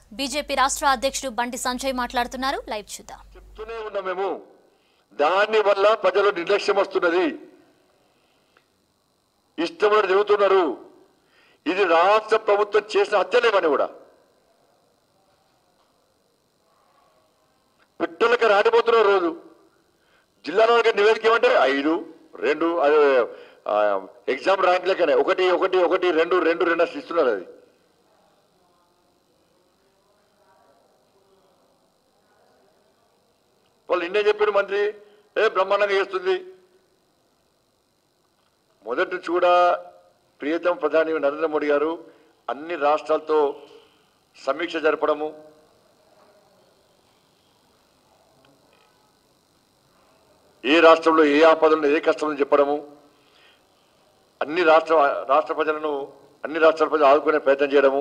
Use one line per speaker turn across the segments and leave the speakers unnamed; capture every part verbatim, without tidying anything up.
BJP రాష్ట్ర అధ్యక్షుడు బండి సంజయ్ మాట్లాడుతున్నారు. లైవ్ చూద్దాం.
చెప్తూనే ఉన్నాం మేము, దాని వల్ల ప్రజలు నిర్లక్ష్యం వస్తున్నది, ఇష్టపడి తిరుగుతున్నారు. ఇది రాష్ట్ర ప్రభుత్వం చేసిన హత్యలేమని కూడా పిట్టలకి రాడిపోతున్నారు. రోజు జిల్లాలో నివేదిక ఏమంటే ఐదు రెండు అదే ఎగ్జామ్ ర్యాంక్ లెక్కనే ఒకటి ఒకటి ఒకటి రెండు రెండు రెండు అసలు ఇస్తున్నారు. అది వాళ్ళు నిన్నే చెప్పారు మంత్రి, ఏ బ్రహ్మాండంగా చేస్తుంది. మొదటి నుంచి కూడా ప్రియతమ ప్రధాని నరేంద్ర మోడీ గారు అన్ని రాష్ట్రాలతో సమీక్ష జరపడము, ఏ రాష్ట్రంలో ఏ ఆపదలను ఏ కష్టం చెప్పడము, అన్ని రాష్ట్ర రాష్ట్ర ప్రజలను అన్ని రాష్ట్రాల ప్రజలు ఆదుకునే ప్రయత్నం చేయడము,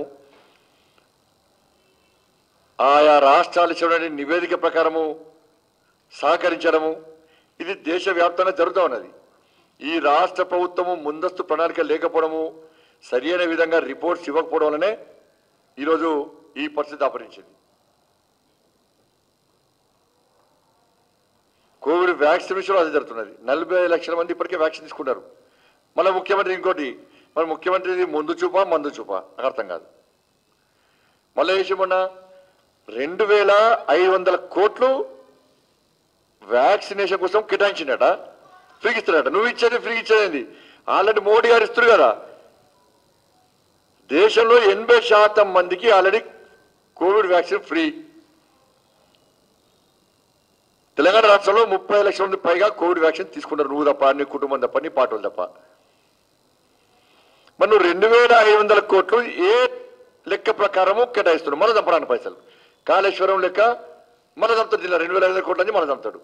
ఆయా రాష్ట్రాలు ఇచ్చిన నివేదిక ప్రకారము సహకరించడము, ఇది దేశవ్యాప్తంగా జరుగుతూ ఉన్నది. ఈ రాష్ట్ర ప్రభుత్వము ముందస్తు ప్రణాళిక లేకపోవడము, సరైన విధంగా రిపోర్ట్స్ ఇవ్వకపోవడం వల్లనే ఈరోజు ఈ పరిస్థితి ఆపరించింది. కోవిడ్ వ్యాక్సిన్ విషయంలో అది జరుగుతున్నది. నలభై లక్షల మంది ఇప్పటికే వ్యాక్సిన్ తీసుకుంటారు. మళ్ళీ ముఖ్యమంత్రి ఇంకోటి, మరి ముఖ్యమంత్రి ముందు చూపా మందు చూపా నాకు అర్థం కాదు. మళ్ళీ ఏమన్నా రెండు వేల ఐదు వందల కోట్లు వ్యాక్సినేషన్ కోసం కేటాయించినట, ఫ్రీకి ఇస్తున్నాడట. నువ్వు ఇచ్చేది ఫ్రీకి ఇచ్చేది ఆల్రెడీ మోడీ గారు ఇస్తారు కదా. దేశంలో ఎనభై శాతం మందికి already covid vaccine free. Telangana రాష్ట్రంలో ముప్పై లక్షల మంది పైగా కోవిడ్ వ్యాక్సిన్ తీసుకున్నారు. నువ్వు తప్ప, నీ కుటుంబం తప్ప, నీ పాటలు తప్ప. మరి నువ్వు రెండు వేల ఐదు వందల కోట్లు ఏ లెక్క ప్రకారము కేటాయిస్తున్నావు? మన చంపడానికి పైసలు కాళేశ్వరం లెక్క మన చంపుతాడు. జిల్లా రెండు వేల ఐదు వందల కోట్లు అని మన చంపుతాడు.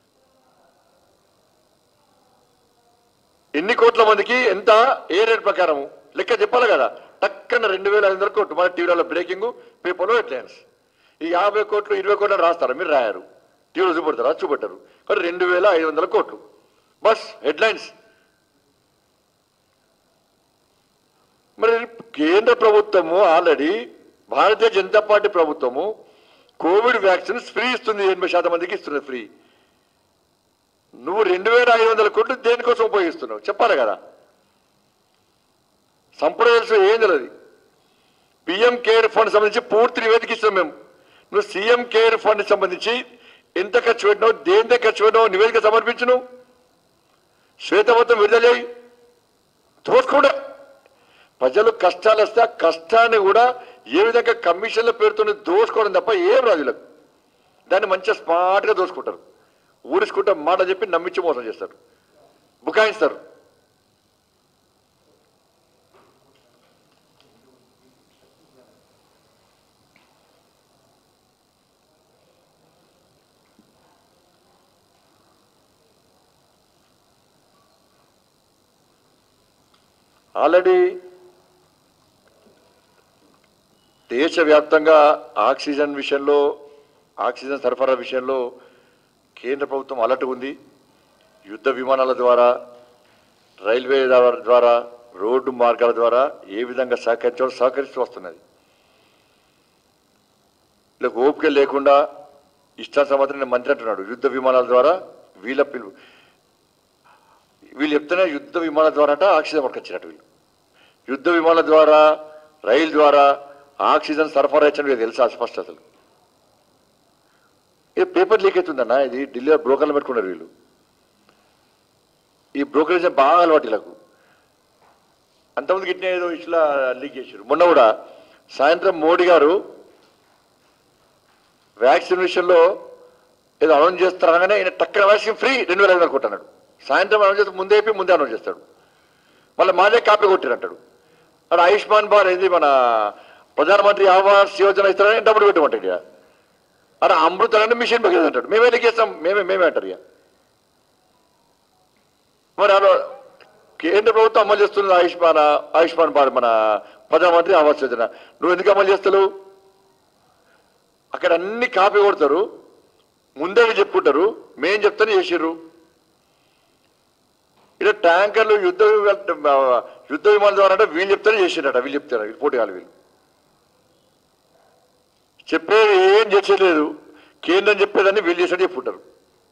ఎన్ని కోట్ల మందికి ఎంత, ఏ రేట్ ప్రకారము లెక్క చెప్పాలి కదా. టక్కన రెండు వేల ఐదు వందల కోట్లు మన టీవీలో బ్రేకింగ్, పేపర్లో హెడ్లైన్స్. ఈ యాభై కోట్లు ఇరవై కోట్లు రాస్తారా? మీరు రాయారు, టీవీలో చూపెడతారా? చూపెట్టారు. కానీ రెండు వేల ఐదు వందల కోట్లు బస్ హెడ్లైన్స్. మరి కేంద్ర ప్రభుత్వము ఆల్రెడీ భారతీయ జనతా పార్టీ ప్రభుత్వము కోవిడ్ వ్యాక్సిన్స్ ఫ్రీ ఇస్తుంది, ఎనభై శాతం మందికి ఇస్తున్నది ఫ్రీ. నువ్వు రెండు వేల ఐదు వందల కోట్లు దేనికోసం ఉపయోగిస్తున్నావు చెప్పాలి కదా. సంప్రదాయ ఏం తెలియదు. పిఎం కేర్ ఫండ్ సంబంధించి పూర్తి నివేదిక ఇస్తున్నాం మేము. నువ్వు సీఎం కేర్ ఫండ్ సంబంధించి ఎంత ఖర్చు పెట్టినావు, దేంతో ఖర్చు పెట్టినావు నివేదిక సమర్పించును, శ్వేతపత్రం విడుదల చేయి. తోసుకుండా ప్రజలు కష్టాలు వస్తే ఆ కష్టాన్ని కూడా ఏ విధంగా కమిషన్ల పేరుతో దోసుకోవడం తప్ప ఏం రాజులకు. దాన్ని మంచిగా స్మార్ట్గా దోసుకుంటారు. ఊరించుకుంటే మాట చెప్పి నమ్మించి మోసం చేస్తారు, బుకాయిస్తారు. ఆల్రెడీ దేశవ్యాప్తంగా ఆక్సిజన్ విషయంలో, ఆక్సిజన్ సరఫరా విషయంలో కేంద్ర ప్రభుత్వం అలర్ట్ ఉంది. యుద్ధ విమానాల ద్వారా, రైల్వే ద్వారా, రోడ్డు మార్గాల ద్వారా ఏ విధంగా సహకరించాలో సహకరిస్తూ వస్తున్నది. ఇలా ఓపిక లేకుండా ఇష్టాసమాత్రం మంత్రి అంటున్నాడు యుద్ధ విమానాల ద్వారా. వీళ్ళ పిలుపు వీళ్ళు చెప్తేనే యుద్ధ విమానాల ద్వారా అట ఆక్సిజన్ పట్టుకొచ్చినట్టు. వీళ్ళు యుద్ధ విమానాల ద్వారా, రైలు ద్వారా ఆక్సిజన్ సరఫరా ఇచ్చినట్టు తెలుసా స్పష్ట. అసలు ఇది పేపర్ లీక్ అవుతుందన్న. ఇది ఢిల్లీలో బ్రోకర్లు పెట్టుకున్నారు వీళ్ళు. ఈ బ్రోకరేజ్ బాగా అలవాటు వీళ్ళకు. అంతమందికి ఇట్లా ఏదో ఇట్లా లీక్ చేశారు. మొన్న కూడా సాయంత్రం మోడీ గారు వ్యాక్సిన్ విషయంలో ఏదో అనౌన్స్ చేస్తారనగానే ఈయన టక్కన వ్యాక్సిన్ ఫ్రీ రెండు వేల ఐదు వందలు కొట్టన్నాడు. సాయంత్రం అనౌన్స్ చేస్తే ముందే అయిపోయి ముందే అనౌన్స్ చేస్తాడు. మళ్ళీ మాదే కాపీ కొట్టిరంటాడు. అక్కడ ఆయుష్మాన్ భారత్ ఇది మన ప్రధానమంత్రి ఆవాస్ యోజన ఇస్తారని డబ్బులు పెట్టమంటాడు. ఇక అక్కడ అమృతాన్ని మిషన్ పక్కన అంటాడు. మేమే లెక్కేస్తాం, మేమే మేమే అంటారు. ఇక మరి అలా కేంద్ర ప్రభుత్వం అమలు చేస్తున్నది ఆయుష్మాన్ ఆయుష్మాన్ భారత్ మన ప్రధానమంత్రి ఆవాస్ యోజన. నువ్వు ఎందుకు అమలు చేస్తావు? అక్కడ అన్ని కాపీ కొడతారు, ముందే చెప్పుకుంటారు, మేం చెప్తానే చేసిర్రు. ఇలా ట్యాంకర్లు యుద్ధ యుద్ధ విమానాల ద్వారా అంటే వీళ్ళు చెప్తానే చేసిరట. వీళ్ళు చెప్తారు రిపోర్ట్ కాదు. వీళ్ళు చెప్పేది ఏం చేసేలేదు, కేంద్రం చెప్పేదాన్ని వీళ్ళు చేసేది చెప్పుకుంటారు.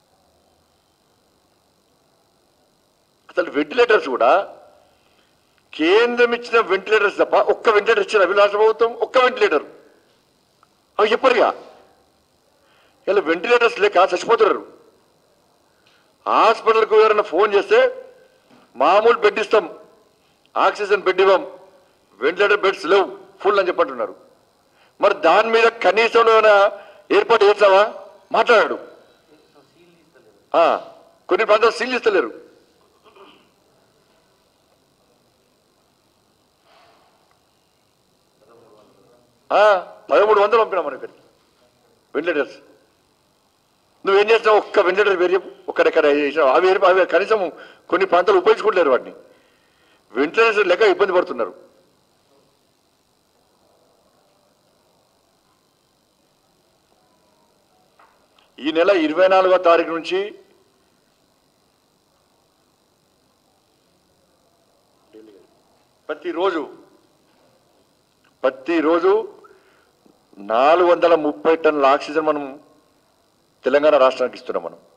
అసలు వెంటిలేటర్స్ కూడా కేంద్రం ఇచ్చిన వెంటిలేటర్స్ తప్ప ఒక్క వెంటిలేటర్ ఇచ్చిన అవి రాష్ట్ర ప్రభుత్వం ఒక్క వెంటిలేటర్ అవి చెప్పరుగా. ఇలా వెంటిలేటర్స్ లేక చచ్చిపోతున్నారు. హాస్పిటల్కు ఎవరైనా ఫోన్ చేస్తే మామూలు బెడ్ ఇస్తాం, ఆక్సిజన్ బెడ్ ఇవ్వం, వెంటిలేటర్ బెడ్స్ లేవు ఫుల్ అని చెప్పంటున్నారు. మరి దాని మీద కనీసం ఏమైనా ఏర్పాటు చేస్తావా? మాట్లాడాడు. కొన్ని ప్రాంతాలు సీల్ ఇస్తలేరు. పదమూడు వందలు పంపినా మన ఇక్కడికి వెంటిలేటర్స్. నువ్వేం చేస్తావు? ఒక్క వెంటిలేటర్ వేరే ఒక్కడెక్కడ చేసినావు? అవి అవి కనీసం కొన్ని ప్రాంతాలు ఉపయోగించుకుంటలేరు వాటిని. వెంటిలేటర్స్ లేక ఇబ్బంది పడుతున్నారు. ఈ నెల ఇరవై నాలుగో తారీఖు నుంచి ప్రతిరోజు ప్రతిరోజు నాలుగు వందల ముప్పై టన్నుల ఆక్సిజన్ మనం తెలంగాణ రాష్ట్రానికి ఇస్తున్నాం. మనం